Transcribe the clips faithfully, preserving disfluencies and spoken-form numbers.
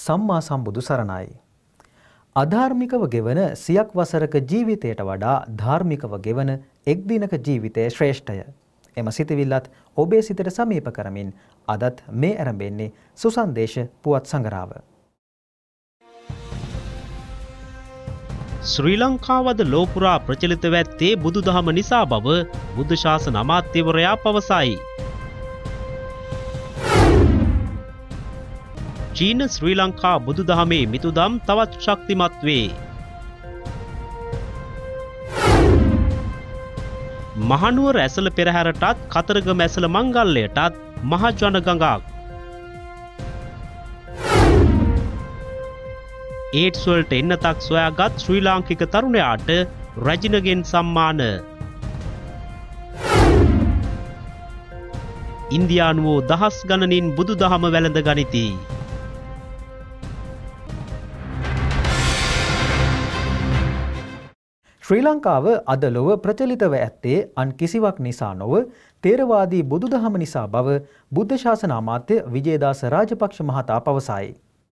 සම්මා සම්බුදු සරණයි. අධාර්මිකව ගෙවන සියක් වසරක ජීවිතයට වඩා ධාර්මිකව ගෙවන එක් දිනක ජීවිතය ශ්‍රේෂ්ඨය. එම සිතවිල්ලත් ඔබේ සිතට සමීප කරමින් අදත් මේ ආරම්භෙන්නේ සුසන්දේශ පුවත් සංගරාව. ශ්‍රී ලංකාවද ලෝපුරා ප්‍රචලිතව ඇත්තේ බුදුදහම නිසා බව බුද්ධ ශාසන අමාත්‍යවරයා පවසයි. චීන ශ්‍රී ලංකා බුදුදහමේ මිතුදම් තවත් ශක්තිමත් වේ. මහනුවර ඇසළ පෙරහැරටත් කතරගම ඇසළ මංගල්‍යයටත් මහජන ගඟක්. ඒඩ්ස් වලට එන්නතක් සොයාගත් ශ්‍රී ලාංකික තරුණයාට රැජිනගෙන් සම්මාන. ඉන්දියානුවෝ දහස් ගණනින් බුදුදහම වැළඳ ගනිති. ශ්‍රී ලංකාව අද ලොව ප්‍රචලිතව ඇත්තේ අන් කිසිවක් නිසා නොව තේරවාදී බුදුදහම නිසා බව බුද්ධ ශාසන අමාත්‍ය විජේදාස රාජපක්ෂ මහතා පවසයි.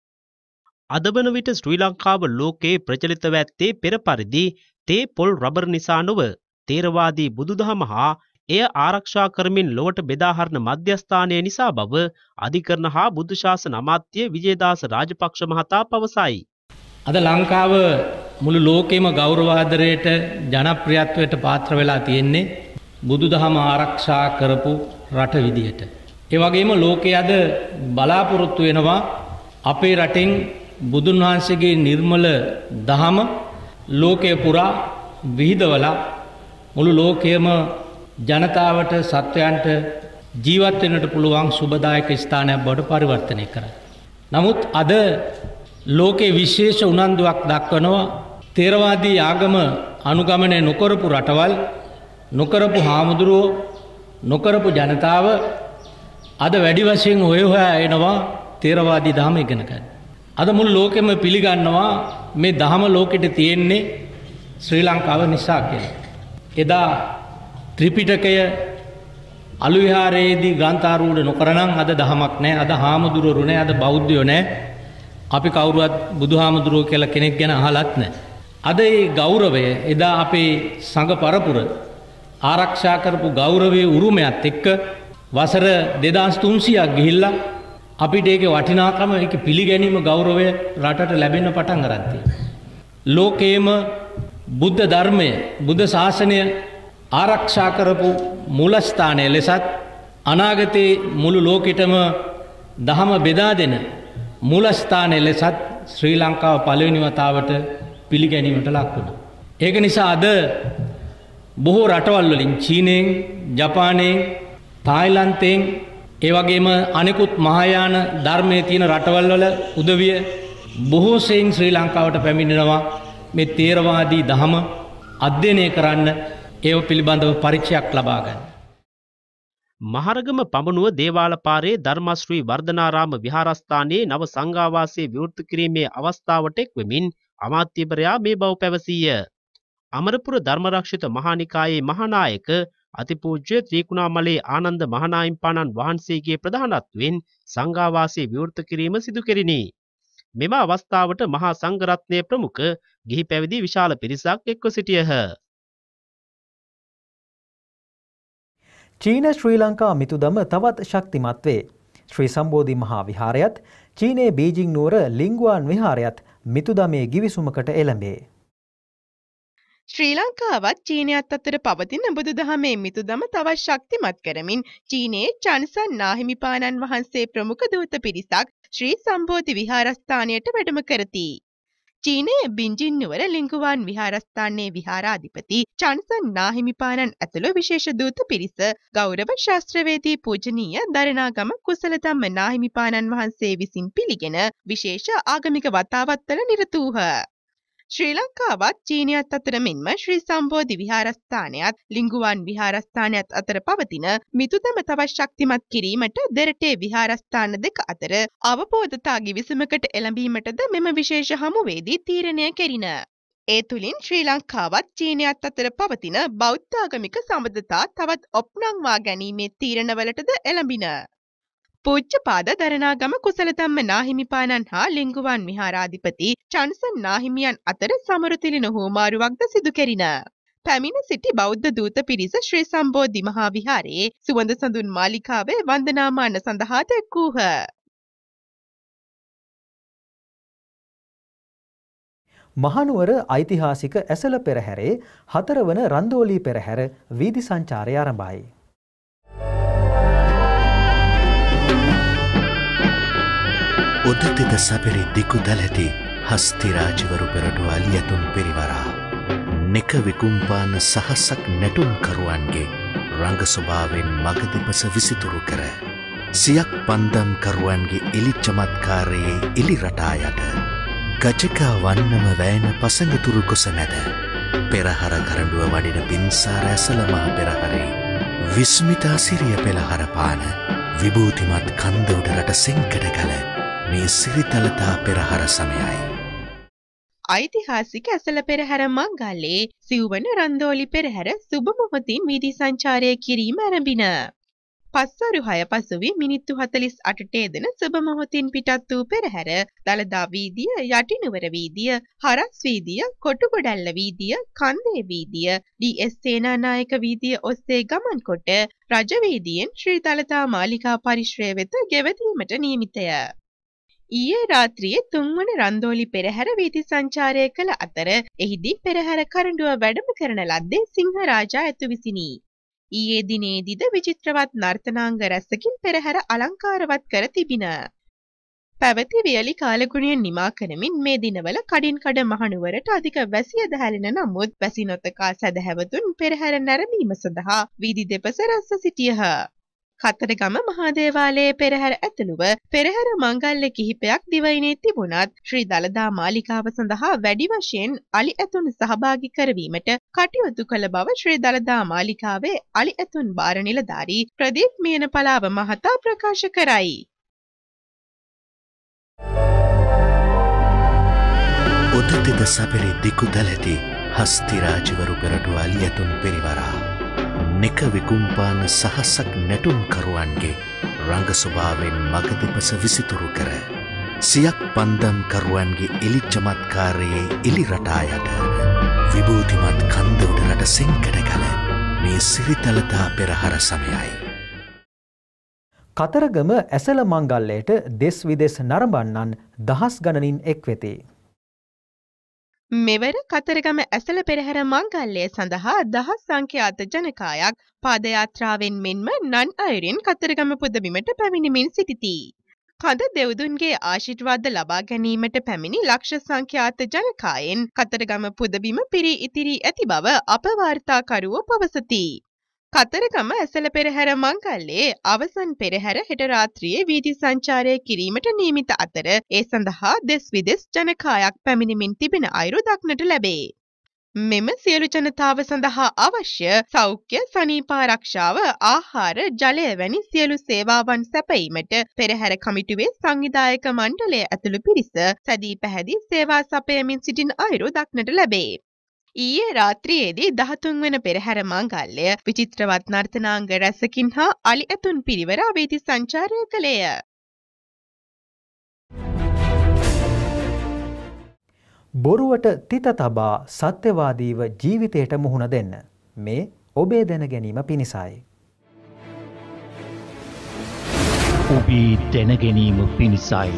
අද වන විට ශ්‍රී ලංකාව ලෝකයේ ප්‍රචලිතව ඇත්තේ පෙර පරිදි තේ පොල් රබර් නිසා නොව තේරවාදී බුදුදහම හා එය ආරක්ෂා කරමින් ලොවට බෙදා හරින මධ්‍යස්ථානය නිසා බව අධිකරණ හා බුද්ධ ශාසන අමාත්‍ය විජේදාස රාජපක්ෂ මහතා පවසයි. අද ලංකාව මුළු ලෝකෙම ගෞරවාදරයට ජනප්‍රියත්වයට පාත්‍ර වෙලා තියෙන්නේ බුදුදහම ආරක්ෂා කරපු රට විදියට. ඒ වගේම ලෝකයේ අද බලාපොරොත්තු වෙනවා අපේ රටෙන් බුදුන් වහන්සේගේ නිර්මල දහම ලෝකය පුරා විහිදවලා මුළු ලෝකයේම ජනතාවට සත්වයන්ට ජීවත් වෙන්නට පුළුවන් සුබදායක ස්ථානයක් බවට පරිවර්තනය කරා. නමුත් අද ලෝකේ විශේෂ උනන්දුවක් දක්වනවා තේරවාදී ආගම අනුගමනය නොකරපු රටවල් නොකරපු හාමුදුරුවෝ නොකරපු ජනතාව අද වැඩි වශයෙන් හොය හොයා එනවා තේරවාදී දහම ඉගෙන ගන්න. අද මුළු ලෝකෙම පිළිගන්නවා මේ දහම ලෝකෙට තියෙන්නේ ශ්‍රී ලංකාව නිසා කියලා. එදා ත්‍රිපිටකය අලු විහාරයේදී ග්‍රන්ථාරූඪ නොකරනම් අද දහමක් නැහැ. අද හාමුදුරුවෝ නැහැ. අද බෞද්ධයෝ නැහැ. අපි කවුරුවත් බුදුහාමුදුරුවෝ කියලා කෙනෙක් ගැන අහලත් නැහැ. අද ඒ ගෞරවය එදා අපේ සංඝ පරපුර ආරක්ෂා කරපු ගෞරවයේ උරුමයත් එක්ක වසර දෙදාස් තුන්සියයක් ගිහිල්ලා අපිට ඒකේ වටිනාකම ඒකේ පිළිගැනීම ගෞරවය රටට ලැබෙන්න පටන් ගන්න තියෙනවා. ලෝකේම බුද්ධ ධර්මය බුද්ධ ශාසනය ආරක්ෂා කරපු මූලස්ථානය ලෙසත් අනාගතේ මුළු ලෝකෙටම දහම බෙදා දෙන මූලස්ථානය ලෙසත් ශ්‍රී ලංකාව පළවෙනි වතාවට පිළිගැනීමට ලක් වුණා. ඒක නිසා අද බොහෝ රටවල් වලින් චීනයෙන්, ජපානයෙන්, තායිලන්තයෙන් ඒ වගේම අනෙකුත් මහායාන ධර්මයේ තියෙන රටවල් වල උදවිය බොහෝ සෙයින් ශ්‍රී ලංකාවට පැමිණෙනවා මේ තේරවාදී දහම අධ්‍යයනය කරන්න ඒව පිළිබඳව පරිචයක් ලබා ගන්න. මහරගම පමණුව දේවාලපාරේ ධර්මශ්‍රී වර්ධනාරාම විහාරස්ථානයේ නව සංඝාවාසයේ විවෘත කිරීමේ අවස්ථාවට එක් වෙමින් අමාත්‍යවරයා මේ බව පැවසීය. අමරපුර ධර්මරක්ෂිත මහානිකායේ මහානායක අතිපූජ්‍ය ත්‍රිකුණාමලේ ආනන්ද මහානායිම්පාණන් වහන්සේගේ ප්‍රධානත්වයෙන් සංඝාවාසයේ විවෘත කිරීම සිදු කෙරිණි. මෙම අවස්ථාවට මහා සංඝරත්නයේ ප්‍රමුඛ ගිහි පැවිදි විශාල පිරිසක් එක්ව සිටියහ. චීන ශ්‍රී ලංකා මිතුදම තවත් ශක්තිමත් වේ. ශ්‍රී සම්බෝධි මහා විහාරයත් චීනයේ බීජිං නුවර ලිංගුවාන් විහාරයත් මිතුදමේ ගිවිසුමකට එළඹේ. ශ්‍රී ලංකාවත් චීනයත් අතර පවතින බුදුදහමේ මිතුදම තවත් ශක්තිමත් කරමින් චීනයේ චන්සන් නාහිමිපාණන් වහන්සේ ප්‍රමුඛ දූත පිරිසක් ශ්‍රී සම්බෝධි විහාරස්ථානයට වැඩම කරති. චීනයේ බීජිං නුවර ලිංගුවාන් විහාරස්ථානයේ විහාරාධිපති චන්සන් නාහිමිපාණන් ඇතුළු විශේෂ දූත පිරිස ගෞරව ශාස්ත්‍රවේදී පූජනීය දරණාගම කුසලධම්ම නාහිමිපාණන් වහන්සේ විසින් පිළිගෙන විශේෂ ආගමික වතාවත්වල නිරත වූහ. ශ්‍රී ලංකාවත් චීනයත් අතර මෙන්ම ශ්‍රී සම්බෝධි විහාරස්ථානයත් ලිංගුවාන් විහාරස්ථානයත් අතර පවතින මිතුදම තවත් ශක්තිමත් කිරීමට දෙරටේ විහාරස්ථාන දෙක අතර අවබෝධතා ගිවිසුමකට එළඹීමටද මෙම විශේෂ හමුවේදී තීරණය කෙරිණ. ඒ තුළින් ශ්‍රී ලංකාවත් චීනයත් අතර පවතින බෞද්ධාගමික සම්බන්ධතා තවත් ඔප්නංවා ගැනීමේ තීරණවලටද එළඹින. පූජ්‍යපාද දරණාගම කුසලධම්ම නාහිමිපාණන් හා ලිංගුවන් විහාරාධිපති චන්සන් නාහිමියන් අතර සමරුතිලින හුවමාරුවක්ද සිදු කෙරිණ. පැමිණ සිටි බෞද්ධ දූත පිරිස ශ්‍රී සම්බෝධි මහා විහාරයේ සුවඳ සඳුන් මාලිකාවේ වන්දනාමාන සඳහා දැක්වූහ. මහනුවර ඓතිහාසික ඇසළ පෙරහැරේ හතරවන රන්දෝලී පෙරහැර වීදි සංචාරය ආරම්භයි. උදතිද සබරි දිකු දලති හස්තිරාජවරු පෙරටු අලියතුන් පිරිවරා නෙක විකුම්පාන සහසක් නැටුම් කරුවන්ගේ රංග ස්වභාවෙන් මගදිපස විසිතුරු කර සියක් පන්දම් කරුවන්ගේ එලි චමත්කාරයේ එලි රටා යට ගජකා වන්නම වෑන පසඟතුරු කුස මැද පෙරහර කරඬුව වඩින පින්සාර ඇසළ මහ පෙරහරේ විස්මිතා සිරිය පෙළහර පාන විභූතිමත් කන්ද උඩරට සෙංකඩ ගල මේ සිරිතලතා පෙරහර සමයයි. ඓතිහාසික ඇසළ පෙරහැර මංගල්‍යයේ සිව්වන රන්දෝලි පෙරහැර සුබ මොහොතින් වීදි සංචාරය කිරීම ආරම්භින. පස්වරු හය පසුවී මිනිත්තු හතළිස් අටට යෙදෙන සුබ මොහොතින් පිටත් වූ පෙරහැර දළදා වීදිය, යටිනුවර වීදිය, හරස් වීදිය, කොටුගොඩැල්ල වීදිය, කන්දේ වීදිය, ඩී.එස්. සේනානායක වීදිය ඔස්සේ ගමන් කොට රජ වීදියෙන් ශ්‍රී දළදා මාලිකා පරිශ්‍රය වෙත ගෙවදීමට නියමිතය. ඊයේ රාත්‍රියේ තුන්වන රන්දෝලි පෙරහැර වීදි සංචාරය කළ අතර එහිදී පෙරහැර කරඬුව වැඩම කරන ලද්දේ සිංහරාජා ඇතු විසිනි. ඊයේ දිනේදීද විචිත්‍රවත් නර්තනාංග රැසකින් පෙරහැර අලංකාරවත් කර තිබින. පැවති වියලි කාලගුණයෙන් නිමා කරමින් මේ දිනවල කඩින් කඩ මහනුවරට අධික වැසියද හැලෙන නමුත් වැසි නොතකා සැදැහැවතුන් පෙරහැර නැරඹීම සඳහා වීදි දෙපස රැස්ව සිටියහ. කතරගම මහා දේවාලයේ පෙරහැර ඇතුළුව පෙරහැර මංගල්‍ය කිහිපයක් දිවයිනේ තිබුණත් ශ්‍රී දළදා මාලිකාව සඳහා වැඩි වශයෙන් අලි ඇතුන් සහභාගී කරවීමට කටයුතු කළ බව ශ්‍රී දළදා මාලිකාවේ අලි ඇතුන් භාර නිලධාරී ප්‍රදීප් මේනපලාව මහතා ප්‍රකාශ කරයි. උදතිද සබරි දිකු දලති හස්තිරාජවරු පෙරටු අලි ඇතුන් පිරිවරා නෙක විකුම්පාන සහසක් නැටුම් කරුවන්ගේ රංග ස්වභාවෙන් මගදිපස විසිතුරු කර සියක් පන්දම් කරුවන්ගේ එලි චමත්කාරයේ එලි රටා යට විභූතිමත් කන්ද උඩරට සෙංකඩ ගල මේ සිරිතලතා පෙරහර සමයයි. කතරගම ඇසළ මංගල්‍යයට දෙස් විදෙස් නරඹන්නන් දහස් ගණනින් එක් වෙති. මෙවර කතරගම ඇසළ පෙරහැර මංගල්‍යය සඳහා දහස් සංඛ්‍යාත ජනකායක් පාදයාත්‍රාවෙන් මෙන්ම නන් අයුරින් කතරගම පුදබිමට පැමිණෙමින් සිටිති. කඳ දෙව්දුන්ගේ ආශිර්වාද ලබා ගැනීමට පැමිණි ලක්ෂ සංඛ්‍යාත ජනකායෙන් කතරගම පුදබිම පිරී ඉතිරී ඇති බව අප වාර්තාකරුවෝ පවසති. කතරගම ඇසළ පෙරහැර මංගල්‍යයේ අවසන් පෙරහැර හෙට රාත්‍රියේ වීදි සංචාරය කිරීමට නියමිත අතර ඒ සඳහා දෙස් විදෙස් ජනකායක් පැමිණෙමින් තිබෙන අයුරු දක්නට ලැබේ. මෙම සියලු ජනතාව සඳහා අවශ්‍ය සෞඛ්‍ය, සනීපාරක්ෂාව, ආහාර, ජලය වැනි සියලු සේවාවන් සැපයීමට පෙරහැර කමිටුවේ සංවිධායක මණ්ඩලය ඇතුළු පිරිස සැදී පැහැදී සේවා සපයමින් සිටින අයුරු දක්නට ලැබේ. ඊයේ රාත්‍රියේදී දහතුන් වන පෙරහැර මංගල්‍ය විචිත්‍රවත් නර්තනාංග රැසකින් හා අලි ඇතුන් පිරිවරා වීදි සංචාරය කළේය. බොරුවට තිත තබා සත්‍යවාදීව ජීවිතයට මුහුණ දෙන්න. මේ ඔබේ දැන ගැනීම පිණිසයි. ඔබේ දැන ගැනීම පිණිසයි.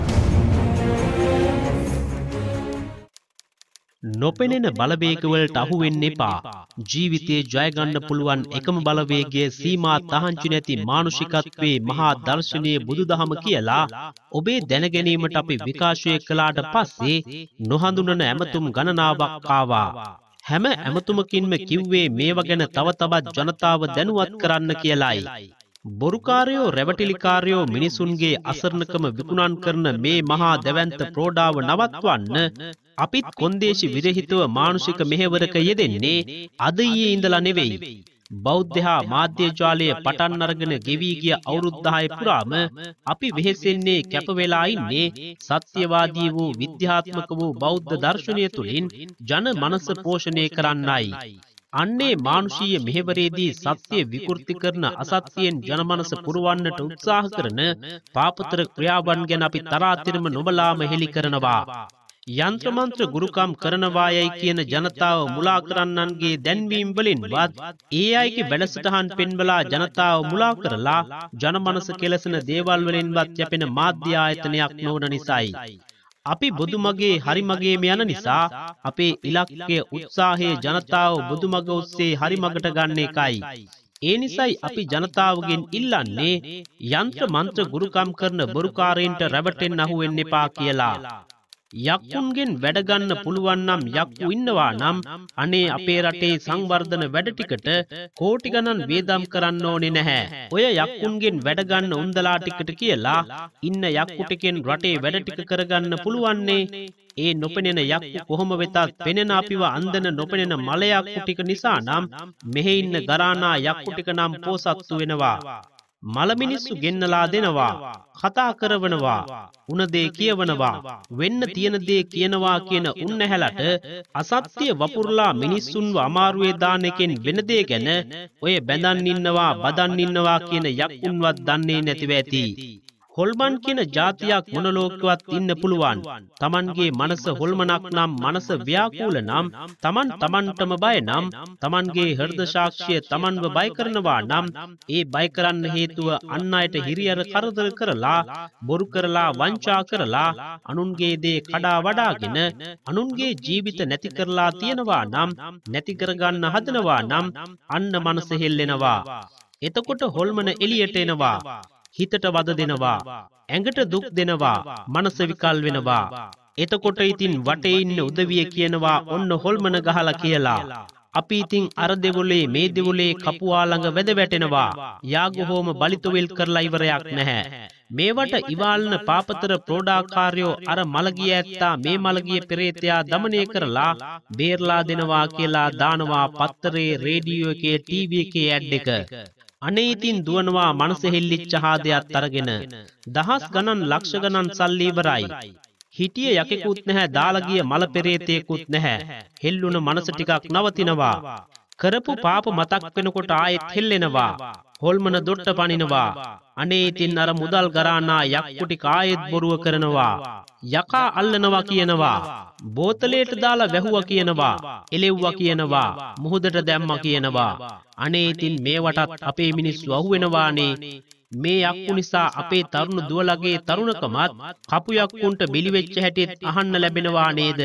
නොපෙනෙන බලවේගවලට අහු වෙන්න එපා. ජීවිතේ ජය ගන්න පුළුවන් එකම බලවේගය සීමා තහංචි නැති මානුෂිකත්වයේ මහා දර්ශනීය බුදුදහම කියලා ඔබේ දැනගැනීමට අපි විකාශය කළාට පස්සේ නොහඳුනන ඇමතුම් ගණනාවක් ආවා. හැම ඇමතුමකින්ම කිව්වේ මේවා ගැන තව තවත් ජනතාව දැනුවත් කරන්න කියලායි. බොරුකාරයෝ රැවටිලිකාරයෝ මිනිසුන්ගේ අසරණකම විකුණන් කරන මේ මහා දැවැන්ත ප්‍රෝඩාව නවත්වන්න අපිත් කොන්දේසි විරහිතව මානුෂික මෙහෙවරක යෙදෙන්නේ අද ඊයේ ඉඳලා නෙවෙයි. බෞද්ධ හා මාධ්‍ය ජාලය පටන් අරගෙන ගෙවී ගිය අවුරුදු දහය පුරාම අපි වෙහෙසෙන්නේ කැප වෙලා ඉන්නේ සත්‍යවාදී වූ විද්‍යාත්මක වූ බෞද්ධ දර්ශනය තුලින් ජන මනස පෝෂණය කරන්නයි. අන්නේ මානුෂීය මෙහෙවරේදී සත්‍ය විකෘති කරන අසත්‍යයෙන් ජනමනස පුරවන්නට උත්සාහ කරන පාපතර ක්‍රියාවන් ගැන අපි තරාතිරම නොබලාම හෙළි කරනවා. යන්ත්‍ර මන්ත්‍ර ගුරුකම් කරනවායයි කියන ජනතාව මුලා කරන්නන්ගේ දැන්වීම් වලින්වත් ඒ අයගේ වැඩසටහන් පෙන්වලා ජනතාව මුලා කරලා ජනමනස කෙලසන දේවල් වලින්වත් යැපෙන මාධ්‍ය ආයතනයක් නොවන නිසායි. අපි බුදුමගේ හරිමගේම යන නිසා අපේ ඉලක්කය උත්සාහයේ ජනතාව බුදුමග ඔස්සේ හරිමගට ගන්න එකයි. ඒ නිසයි අපි ජනතාවගෙන් ඉල්ලන්නේ යන්ත්‍ර මන්ත්‍ර ගුරුකම් කරන බොරුකාරයින්ට රැවටෙන්න අහු වෙන්න එපා කියලා. යක්කුන්ගෙන් වැඩ ගන්න පුළුවන් නම් යක්කු ඉන්නවා නම් අනේ අපේ රටේ සංවර්ධන වැඩ ටිකට කෝටි ගණන් වේදම් කරන්න ඕනේ නැහැ. ඔය යක්කුන්ගෙන් වැඩ ගන්න උන්දලා ටිකට කියලා ඉන්න යක්කු ටිකෙන් රටේ වැඩ ටික කරගන්න පුළුවන්නේ. ඒ නොපෙනෙන යක්කු කොහොම වෙතත් පෙනෙන අපිව අන්දන නොපෙනෙන මල යක්කු ටික නිසා නම් මෙහෙ ඉන්න ගරානා යක්කු ටික නම් පෝසත්තු වෙනවා. මල මිනිස්සු ගෙන්නලා දෙනවා, කතා කරවනවා, උන දේ කියවනවා, වෙන්න තියෙන දේ කියනවා කියන උන්නැහැලට අසත්‍ය වපුරලා මිනිස්සුන්ව අමාරුවේ දාන එකෙන් වෙන දේ ගැන ඔය බැඳන් ඉන්නවා, බදන් ඉන්නවා කියන යක්කුන්වත් දන්නේ නැතිව ඇති. හොල්මන් කියන જાතියක් මොන ලෝකෙවත් ඉන්න පුළුවන්. Tamanගේ මනස හොල්මනක් නම්, මනස ව්‍යාකූල නම්, Taman Tamanටම බය නම්, Tamanගේ හෘද සාක්ෂිය Tamanව බය කරනවා නම්, ඒ බය කරන්න හේතුව අන් අයට හිරියර කරදර කරලා, බොරු කරලා, වංචා කරලා, අනුන්ගේ දේ කඩා වඩාගෙන, අනුන්ගේ ජීවිත නැති කරලා තියනවා නම්, නැති කරගන්න හදනවා නම්, අන්න මනස හෙල්ලෙනවා. එතකොට හොල්මන එළියට එනවා. හිතට වද දෙනවා, ඇඟට දුක් දෙනවා, මනස විකල් වෙනවා. එතකොට ඉතින් වටේ ඉන්න උදවිය කියනවා ඔන්න හොල්මන ගහලා කියලා. අපි ඉතින් අර දෙවොලේ මේ දෙවොලේ කපුවා ළඟ වැද වැටෙනවා. යාගහෝම බලිතොවිල් කරලා ඉවරයක් නැහැ. මේවට ඉවාලන පාපතර ප්‍රෝඩාකාරයෝ අර මලගිය ඇත්තා මේ මලගිය පෙරේතයා දමනය කරලා බේරලා දෙනවා කියලා දානවා පත්තරේ, රේඩියෝ එකේ, ටීවී එකේ ඇඩ් එක. අනේ ඉතින් දුවනවා මනස හෙල්ලිච්ච හාදයක් අරගෙන. දහස් ගණන් ලක්ෂ ගණන් සල්ලි ඉවරයි. හිටිය යකෙකුත් නැහැ, දාලා ගිය මල පෙරේතයෙකුත් නැහැ. හෙල්ලුන මනස ටිකක් නවතිනවා. කරපු පාප මතක් වෙනකොට ආයෙත් හෙල්ලෙනවා. හොල්මන දොට්ට පනිනවා. අනේ ඉතින් අර මුදල් ගරානා යක්කු ටික ආයෙත් බොරුව කරනවා. යකා අල්ලනවා කියනවා. බෝතලයට දාලා වැහුවා කියනවා. එලෙව්වා කියනවා. මුහුදට දැම්මා කියනවා. අනේ ඉතින් මේවටත් අපේ මිනිස්සු අහුවෙනවානේ. මේ යක්කු නිසා අපේ තරුණ දුවලගේ තරුණකමත් කපු යක්කුන්ට බිලි වෙච්ච හැටිත් අහන්න ලැබෙනවා නේද?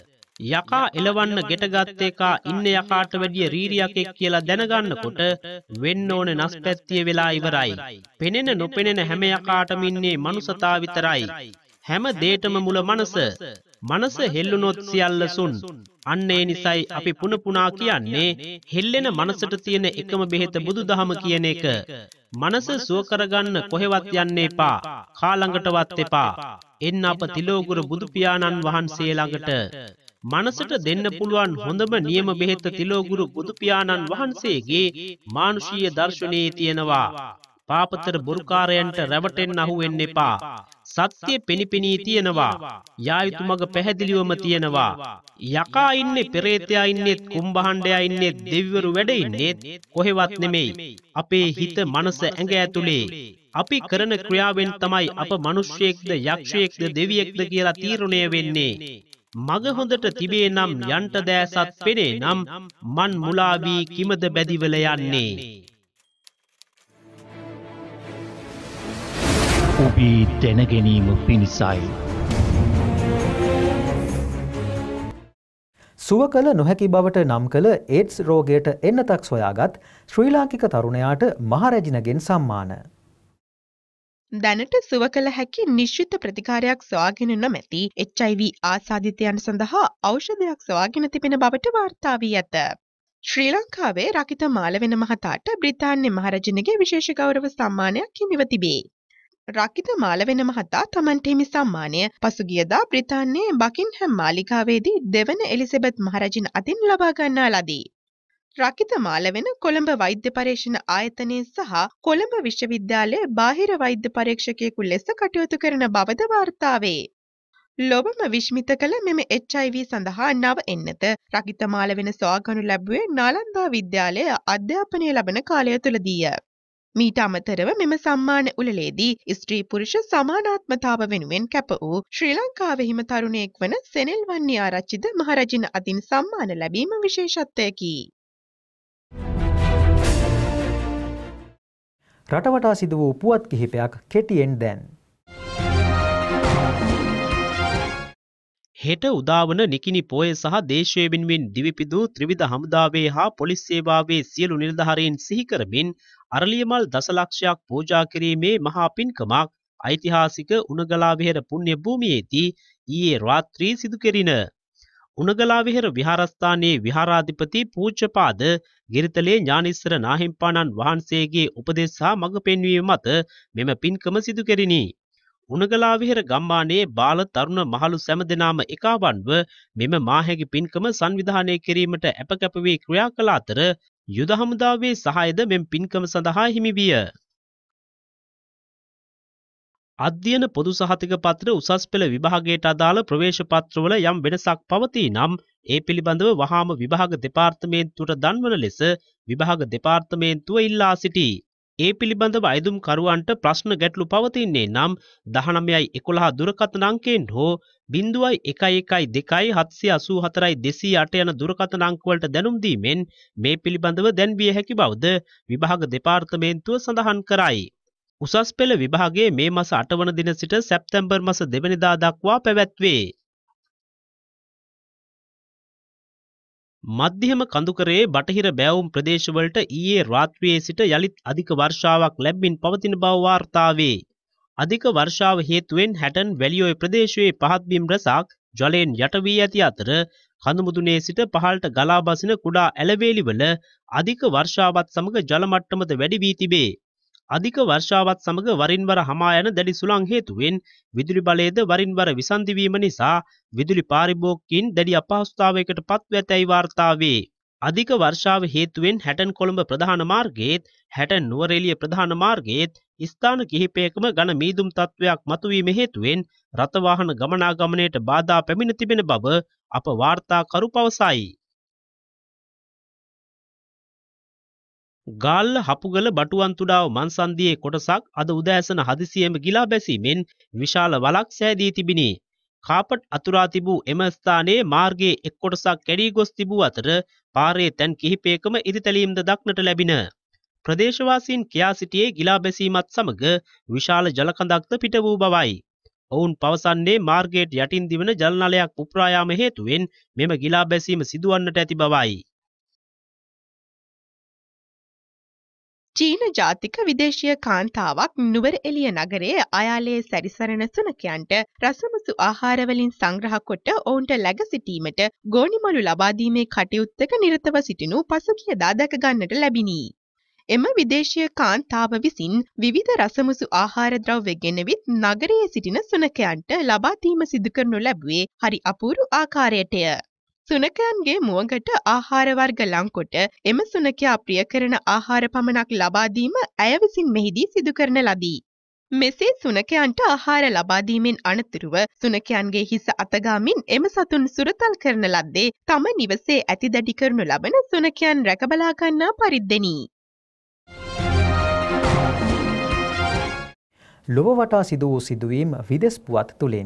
යකා එලවන්න ගෙටගත් එකා ඉන්න යකාට වැඩිය රීරියක් එක් කියලා දැනගන්නකොට වෙන්න ඕනේ නස්පැත්තිය වෙලා ඉවරයි. පෙනෙන නොපෙනෙන හැම යකාටම ඉන්නේ මනුසතා විතරයි. හැම දේටම මුල මනස. මනස හෙල්ලුනොත් සියල්ල සුන්. අන්න ඒ නිසයි අපි පුන පුනා කියන්නේ හෙල්ලෙන මනසට තියෙන එකම බෙහෙත බුදුදහම කියන එක. මනස සුව කරගන්න කොහෙවත් යන්න එපා. කාලඟටවත් එපා. එන්න අප තිලෝගුරු බුදු පියාණන් වහන්සේ ළඟට. මනසට දෙන්න පුළුවන් හොඳම නියම බෙහෙත තිලෝගුරු බුදු පියාණන් වහන්සේගේ මානුෂීය දර්ශනයේ තියෙනවා. පාපතර බොරුකාරයන්ට රැවටෙන්න අහු වෙන්න එපා. සත්‍ය පෙනිපෙනී තියෙනවා. යායුතු මග පැහැදිලිවම තියෙනවා. යකා ඉන්නේ, පෙරේතයා ඉන්නේ, කුම්භහණ්ඩයා ඉන්නේ, දෙවිවරු වැඩ ඉන්නේ කොහෙවත් නෙමෙයි. අපේ හිත, මනස, ඇඟ ඇතුලේ. අපි කරන ක්‍රියාවෙන් තමයි අප මිනිස්සෙක්ද, යක්ෂයෙක්ද, දෙවියෙක්ද කියලා තීරණය වෙන්නේ. මග හොඳට තිබේ නම් යන්ට දෑසත් පෙනේ නම් මන් මුලා වී කිමද බැදිවල යන්නේ. ඔබේ දැනගැනීම පිණිසයි. සුව කළ නොහැකි බවට නම් කළ ඒඩ්ස් රෝගයට එන්නතක් සොයාගත් ශ්‍රී ලාංකික තරුණයාට මහරැජිනගෙන් සම්මාන. දැනට සුව කළ හැකි නිශ්චිත ප්‍රතිකාරයක් සොයාගෙන නොමැති එච් අයි වී ආසාදිතයන් සඳහා ඖෂධයක් සොයාගෙන තිබෙන බවට වාර්තා වී ඇත. ශ්‍රී ලංකාවේ රකිත මාලවෙන මහතාට බ්‍රිතාන්‍ය මහරැජිනගේ විශේෂ ගෞරව සම්මානයක් හිමිව තිබේ. රකිත මාලවෙන මහතා තමන්ට හිමි සම්මානය පසුගියදා බ්‍රිතාන්‍යයේ බකින්හැම් මාලිගාවේදී දෙවන එලිසබෙත් මහරැජින අතින් ලබා ගන්නා ලදී. රකිත මාලවෙන කොළඹ වෛද්‍ය පරීක්ෂණ ආයතනයේ සහ කොළඹ විශ්වවිද්‍යාලයේ බාහිර වෛද්‍ය පරීක්ෂකයෙකු ලෙස කටයුතු කරන බවද වාර්තා වේ. ලොවම විශ්මිත කළ මෙම එච් අයි වී සඳහා නව එන්නත රකිතමාල වෙන සොයාගනු ලැබුවේ නාලන්දා විද්‍යාලය අධ්‍යාපනය ලබන කාලය තුළදීය. මීට අමතරව මෙම සම්මාන උළෙලේදී ස්ත්‍රී පුරුෂ සමානාත්මතාව වෙනුවෙන් කැප වූ ශ්‍රී ලංකාවෙහිම තරුණයෙක් වන සෙනෙල් වන්නි ආරච්චිද මහරජින අතින් සම්මාන ලැබීම විශේෂත්වයකි. රටවටා සිදු වූ පුවත් කිහිපයක් කෙටියෙන් දැන්. හෙට උදාවන නිකිණි පෝය සහ දේශය වෙනුවෙන් දිවිපිදූ ත්‍රිවිධ හමුදාවේ හා පොලිස් සේවාවේ සියලු නිලධාරීන් සිහි කරමින් අරලියමල් දසලක්ෂයක් පූජා කිරීමේ මහා පින්කමක් ඓතිහාසික උණගලා විහෙර පුණ්‍ය භූමියේදී ඊයේ රාත්‍රී සිදු කෙරින. උණගලා විහෙර විහාරස්ථානයේ විහාරාධිපති පූජ්‍යපාද ගිරිතලේ ඥානිස්සර නාහිම්පාණන් වහන්සේගේ උපදෙස් හා මඟ පෙන්වීම මත මෙම පින්කම සිදු කෙරිනි. උණගලා විහෙර ගම්මානයේ බාල තරුණ මහලු සැම දෙනාම එකවන්ව මෙම මාහැකි පින්කම සංවිධානය කිරීමට අපකැප වී ක්‍රියා කළ අතර යුද හමුදාවේ සහායද මෙම පින්කම සඳහා හිමි විය. අධ්‍යයන පොදු සහතික පත්‍ර උසස් පෙළ විභාගයට අදාළ ප්‍රවේශ පත්‍රවල යම් වෙනසක් පවතී නම් ඒ පිළිබඳව වහාම විභාග දෙපාර්තමේන්තුවට දන්වන ලෙස විභාග දෙපාර්තමේන්තුව ඉල්ලා සිටී. ඒ පිළිබඳව අයදුම් කරුවන්ට ප්‍රශ්න ගැටලු පවතින්නේ නම් දහනවයයි එකොළහ දුරකථන අංකයෙන් හෝ බිංදුවයි එකයි එකයි දෙකයි හත්සිය අසූ හතරයි දෙසිය අට යන දුරකථන අංකවලට දැනුම් දීමෙන් මේ පිළිබඳව දැන්විය හැකි බවද විභාග දෙපාර්තමේන්තුව සඳහන් කරයි. උසස් පෙළ විභාගයේ මේ මාස අට වන දින සිට සැප්තැම්බර් මාස දෙවැනිදා දක්වා පැවැත්වේ. මධ්‍යම කඳුකරයේ බටහිර බෑවුම් ප්‍රදේශවලට ඊයේ රාත්‍රියේ සිට යළිත් අධික වර්ෂාවක් ලැබමින් පවතින බව වාර්තා වේ. අධික වර්ෂාව හේතුවෙන් හැටන් වැලිඔය ප්‍රදේශයේ පහත් බිම් රැසක් ජලයෙන් යට වී ඇති අතර කඳුමුදුනේ සිට පහළට ගලා බසින කුඩා ඇලවේලිවල අධික වර්ෂාවත් සමග ජල මට්ටමද වැඩි වී තිබේ. අධික වර්ෂාවත් සමග වරින් වර හමා යන දැඩි සුළං හේතුවෙන් විදුලි බලයද වරින් වර විසන්ධි වීම නිසා විදුලි පාරිභෝගිකයින් දැඩි අපහසුතාවයකට පත්ව ඇතැයි වාර්තා වේ. අධික වර්ෂාව හේතුවෙන් හැටන් කොළඹ ප්‍රධාන මාර්ගයේත් හැටන් නුවරඑළිය ප්‍රධාන මාර්ගයේත් ස්ථාන කිහිපයකම ඝන මීදුම් තත්වයක් මතුවීම හේතුවෙන් රථ වාහන ගමනාගමනයට බාධා පැමිණ තිබෙන බව අප වාර්තාකරු පවසයි. ගාල්ල හපුගල බටුවන්තුඩාව මන්සන්දියේ කොටසක් අද උදෑසන හදිසියෙම ගිලා බැසීමෙන් විශාල වලක් සෑදී තිබිණි. කාපට් අතුරා තිබූ එම ස්ථානයේ මාර්ගයේ එක් කොටසක් කැඩී ගොස් තිබූ අතර පාරේ තැන් කිහිපයකම ඉරිතැලීම්ද දක්නට ලැබින. ප්‍රදේශවාසීන් කියා සිටියේ ගිලා බැසීමත් සමග විශාල ජලකඳක්ද පිට වූ බවයි. ඔවුන් පවසන්නේ මාර්ගයට යටින් දිවන ජල නලයක් පුපුරා යාම හේතුවෙන් මෙම ගිලා බැසීම සිදුවන්නට ඇති බවයි. චීන ජාතික විදේශීය කාන්තාවක් නුවරඑළිය නගරයේ අයාලේ සැරිසරන සුනකයන්ට රසමුසු ආහාරවලින් සංග්‍රහ කොට ඔවුන්ට läග සිටීමට ගෝනිමලු ලබා දීමේ කටයුත්තක නිරතව සිටිනු පසුගියදා දැක ගන්නට ලැබිණි. එම විදේශීය කාන්තාව විසින් විවිධ රසමුසු ආහාර ද්‍රව්‍ය ගෙනවිත් නගරයේ සිටින සුනකයන්ට ලබා දීම සිදු කරනු ලැබුවේ හරි අපූරු ආකාරයටය. සුනකයන්ගේ මුවගට ආහාර වර්ග ලංකොට එම සුනකයා ප්‍රිය කරන ආහාර පමණක් ලබා දීම ඇය විසින් මෙහිදී සිදු කරන ලදී. මෙසේ සුනකයන්ට ආහාර ලබා දීමෙන් අනතුරුව සුනකයන්ගේ හිස අතගාමින් එම සතුන් සුරතල් කරන ලද්දේ තම නිවසේ ඇති දැඩි කරනු ලබන සුනකයන් රැකබලා ගන්නා පරිද්දෙනි. ලොව වටා සිදු වූ සිදුවීම් විදෙස් පුවත් තුලින්.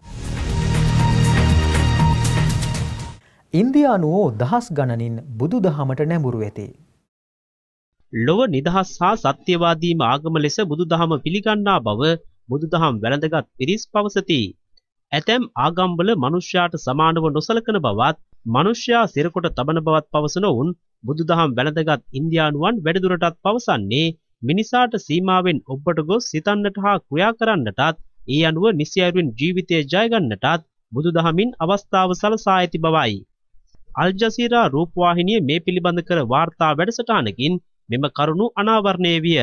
ඉන්දියානුවෝ දහස් ගණනින් බුදු දහමට නැඹුරු වෙති. ලොව නිදහස් හා සත්‍යවාදීම ආගම ලෙස බුදු දහම පිළිගන්නා බව බුදු දහම් වැළඳගත් පිරිස් පවසති. ඇතැම් ආගම්වල මනුෂ්‍යයාට සමානව නොසලකන බවත් මනුෂ්‍යයා සිරකොට තබන බවත් පවසන ඔවුන් බුදු දහම් වැළඳගත් ඉන්දියානුවන් වැඩිදුරටත් පවසන්නේ මිනිසාට සීමාවෙන් ඔබට ගොස් සිතන්නට හා ක්‍රියා කරන්නටත් ඒ අනුව නිසියරුවෙන් ජීවිතය ජයගන්නටත් බුදු දහමින් අවස්ථාව සලසා ඇති බවයි. අල් ජසීරා රූපවාහිනිය මේ පිළිබඳ කර වාර්තා වැඩසටහනකින් මෙම කරුණු අනාවරණය විය.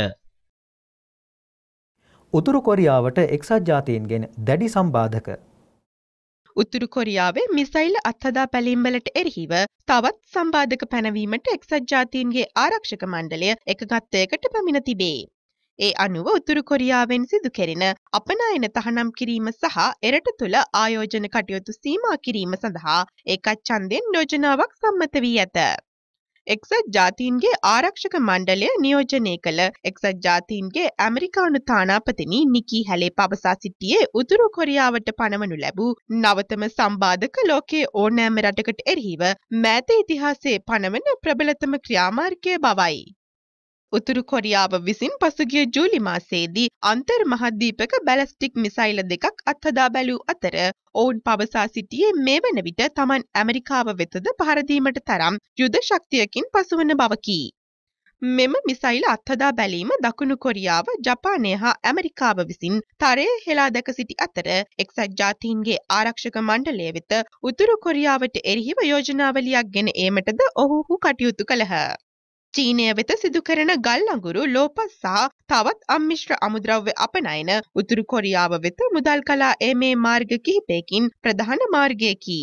උතුරු කොරියාවට එක්සත් ජාතීන්ගෙන් දැඩි සම්බාධක. උතුරු කොරියාවේ මිසයිල් අත්හදා පැලීම්වලට එරෙහිව තවත් සම්බාධක පැනවීමට එක්සත් ජාතීන්ගේ ආරක්ෂක මණ්ඩලය එකගත්වයකට පැමිණ තිබේ. ඒ අනුව උතුරු කොරියාවෙන් සිදු කෙරෙන අපනයන තහනම් කිරීම සහ එරට තුළ ආයෝජන කටයුතු සීමා කිරීම සඳහා ඒකත් ඡන්දයෙන් යෝජනාවක් සම්මත වී ඇත. එක්සත් ජාතීන්ගේ ආරක්ෂක මණ්ඩලය නියෝජනය කළ එක්සත් ජාතීන්ගේ ඇමරිකානු තානාපතිනි නිකී හැලේ පවසා සිටියේ උතුරු කොරියාවට පනවනු ලැබූ නවතම සම්බාධක ලෝකයේ ඕනෑම රටකට එරෙහිව මෑත ඉතිහාසයේ පනවන ප්‍රබලතම ක්‍රියාමාර්ගය බවයි. උතුරු කොරියාව විසින් පසුගිය ජූලි මාසයේදී අන්තර් මහද්වීපක බැලස්ටික් මිසයිල දෙකක් අත්හදා බැලූ අතර ඔවුන් පවසා සිටියේ මේ වන විට තමන් ඇමරිකාව වෙතද පහර දීමට තරම් යුද ශක්තියකින් පසුවන බවකි. මෙම මිසයිල අත්හදා බැලීම දකුණු කොරියාව, ජපානය හා ඇමරිකාව විසින් තරයේ හෙලා දැක සිටි අතර එක්සත් ජාතීන්ගේ ආරක්ෂක මණ්ඩලය වෙත උතුරු කොරියාවට එරෙහිව යෝජනාවලියක් ගෙන ඒමටද ඔවුහු කටයුතු කළහ. චීනය වෙත සිදු කරන ගල් අඟුරු, ලෝපස් සහ තවත් අම්මිශ්‍ර අමුද්‍රව්‍ය අපනයන උතුරු කොරියාව වෙත මුදල් කලා ඒමේ මාර්ග කිහිපයකින් ප්‍රධාන මාර්ගයකි.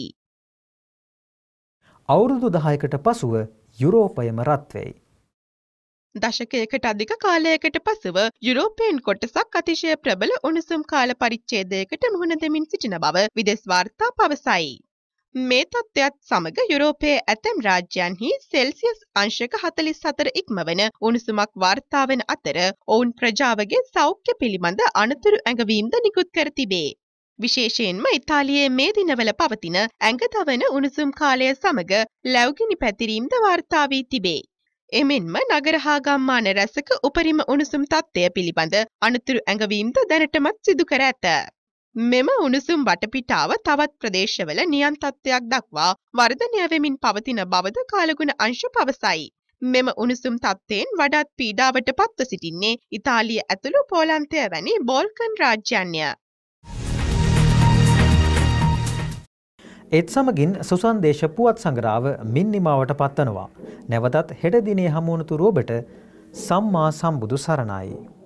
අවුරුදු දහයකට පසුව යුරෝපයම රත් වෙයි. දශකයකට අධික කාලයකට පසුව යුරෝපීන් කොටසක් අතිශය ප්‍රබල උණුසුම් කාල පරිච්ඡේදයකට මුහුණ දෙමින් සිටින බව විදෙස් වාර්තා පවසයි. මේ තත්ත්වයත් සමග යුරෝපයේ ඇතැම් රාජ්‍යයන්හි සෙල්සියස් අංශක හතළිස් හතර ඉක්මවන උණුසුමක් වාර්තා වන අතර ඔවුන් ප්‍රජාවගේ සෞඛ්‍ය පිළිබඳ අනතුරු ඇඟවීම්ද නිකුත් කර තිබේ. විශේෂයෙන්ම ඉතාලියේ මේ දිනවල පවතින ඇඟ තවන උණුසුම් කාලය සමග ලැව්ගිනි පැතිරීම්ද වාර්තා වී තිබේ. එමෙන්ම නගර හා ගම්මාන රැසක උපරිම උණුසුම් තත්ත්වය පිළිබඳ අනතුරු ඇඟවීම්ද දැනටමත් සිදු කර ඇත. මෙම උණුසුම් වටපිටාව තවත් ප්‍රදේශවල නියම් තත්ත්වයක් දක්වා වර්ධනය වෙමින් පවතින බවද කාලගුණ අංශ පවසයි. මෙම උණුසුම් තත්ත්වයෙන් වඩාත් පීඩාවට පත්ව සිටින්නේ ඉතාලිය ඇතුළු පෝලන්තය වැනි බෝල්කන් රාජ්‍යන්ය. ඒත් සමගින් සුසන් දේශ පුවත් සංග්‍රාව මින් නිමාවට පත්වනවා. නැවතත් හෙට දිනේ හමුවනතුරු ඔබට සම්මා සම්බුදු සරණයි.